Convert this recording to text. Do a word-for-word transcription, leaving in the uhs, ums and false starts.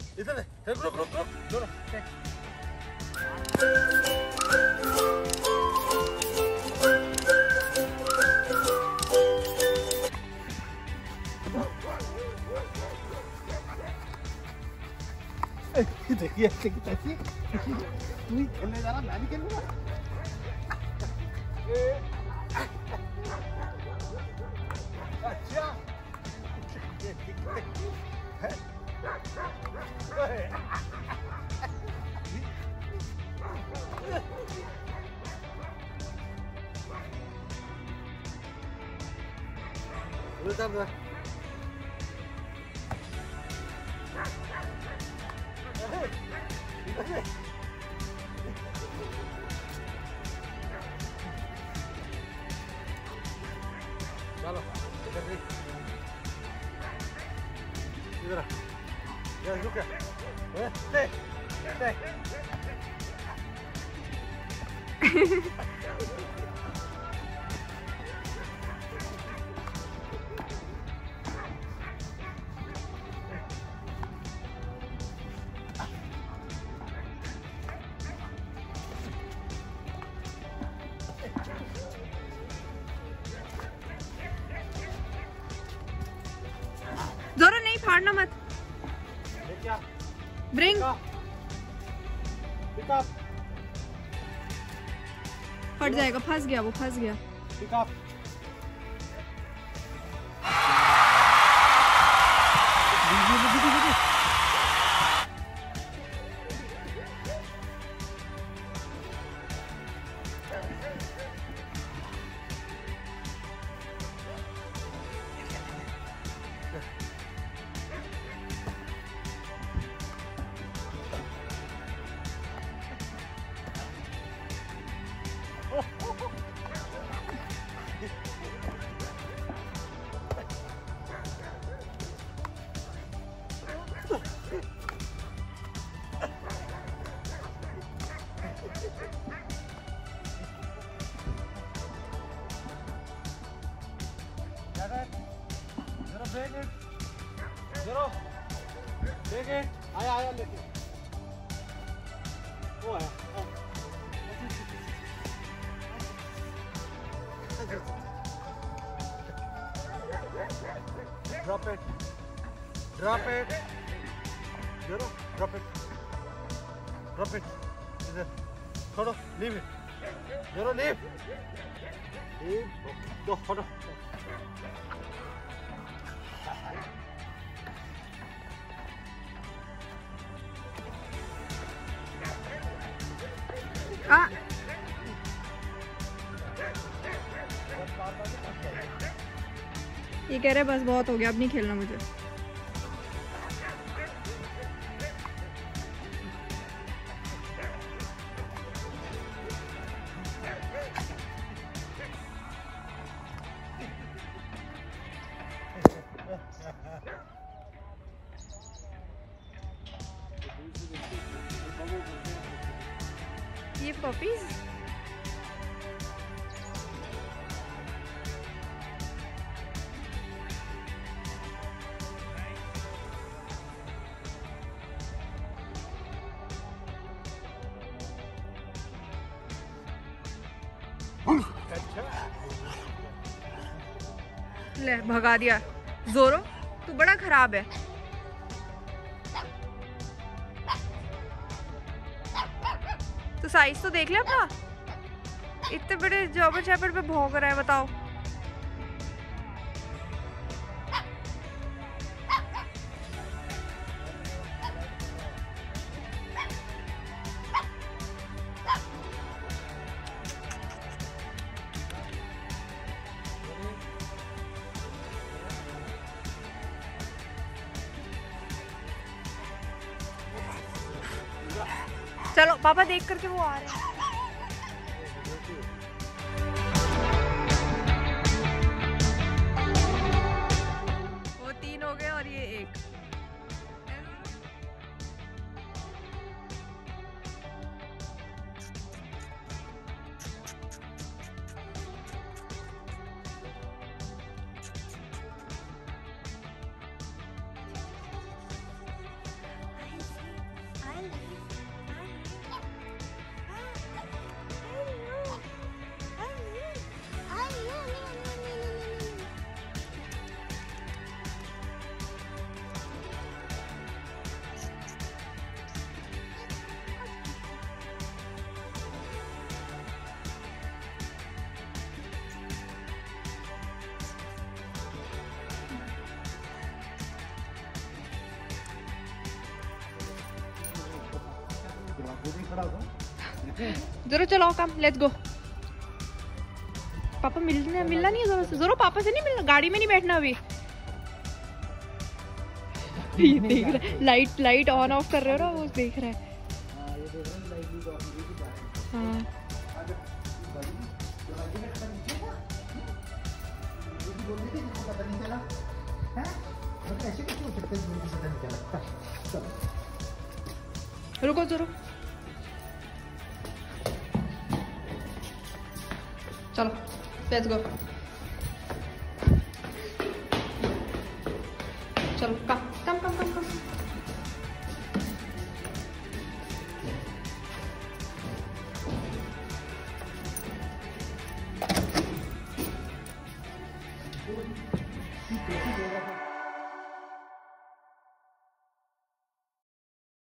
इधर रुक रुक रुक रुक जोरो देखिए कैसी तू ही खेलने जा रहा मैं नहीं खेलूंगा। अच्छा उधर चलो इधर इधर या रुक ले ले ज़ोरो नहीं फाड़ना मत। ब्रिंग फट जाएगा, फंस गया वो फंस गया। ज़ोरो देखे आया आया लेके वो आया drop it drop it Zoro drop it drop it इधर छोड़ो leave it Zoro leave leave दो छोड़ो आ ये कह रहे बस बहुत हो गया, अब नहीं खेलना मुझे। ये पपीज ले भगा दिया। ज़ोरो तू बड़ा खराब है। तो साइज तो देख ले अपना, इतने बड़े जॉबर चैपर पे भौंक रहा है बताओ। चलो पापा देख करके वो आ रहे हैं। वो तीन हो गए और ये एक। जोरो चलो काम, लेट्स गो। पापा मिलना मिलना नहीं है जोरो से। जोरो पापा से नहीं मिलना, गाड़ी में नहीं बैठना अभी। ये देख रहा है, लाइट लाइट ऑन ऑफ कर रहे हो ना, वो देख रहा है। हाँ रुको जोरो, चलो लेट्स गो। चलो कम कम कम कम कम